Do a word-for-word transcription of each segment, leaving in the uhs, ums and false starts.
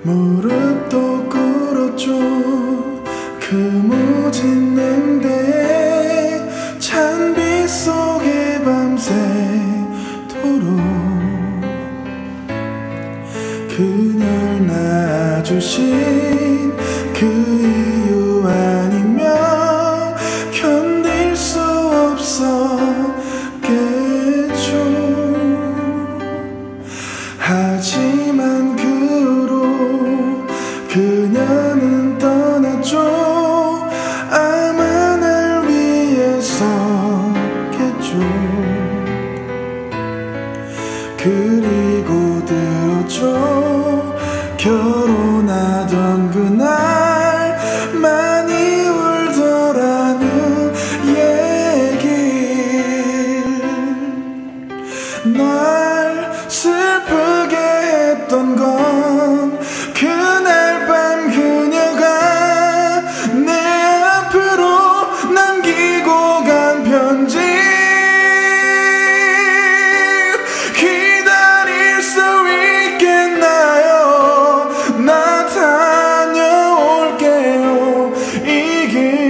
무릎도 꿇었죠. 그 모진 냉대에 찬빛 속에 밤새도록 그녀를 낳아주신 그 이유 아니면 견딜 수 없었겠죠. 하지만 그 후로 그녀는 떠났죠. 아마 날 위해서겠죠. 그리고 들었죠. 결혼하던 그날 많이 울더라는 얘기. 날 슬프게 했던 건 그날 밤 그녀가 내 앞으로 남기고 간 편지. 기다릴 수 있겠나요? 나 다녀올게요. 이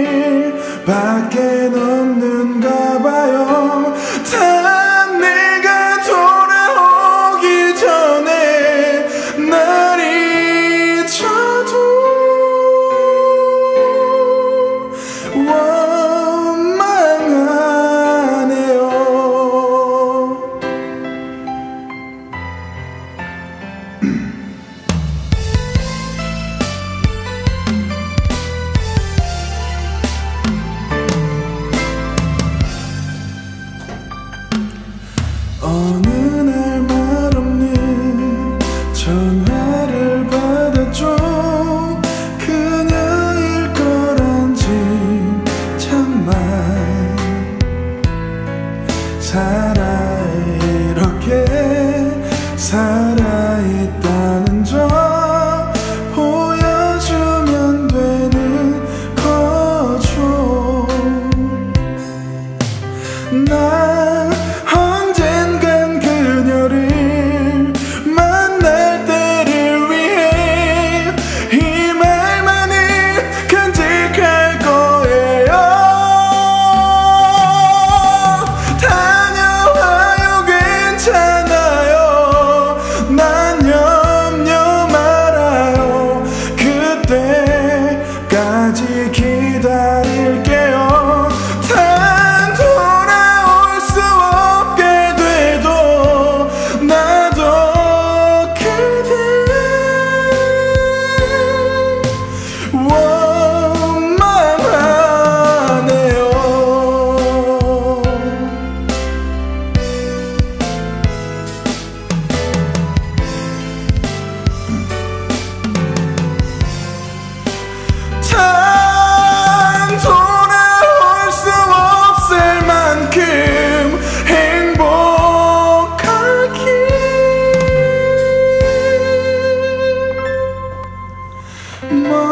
길밖에 없는가 봐요. 다 내가 돌아오기 전에 날 잊혀도 원망하네요. 어느 날 말없는 전화를 받았죠. 그녀일 거란지 참말. 살아 이렇게 살아있다는 점 보여주면 되는 거죠. 난 언젠간 그녀를 만날 때를 위해 이 말만은 간직할 거예요. 다녀와요 괜찮아요. 난 염려 말아요. 그때까지 기다릴게요. 단 돌아올 수 없게 돼도 나도 그대 원망하네요. 단 돌아올 수 없을 만큼 행복하길.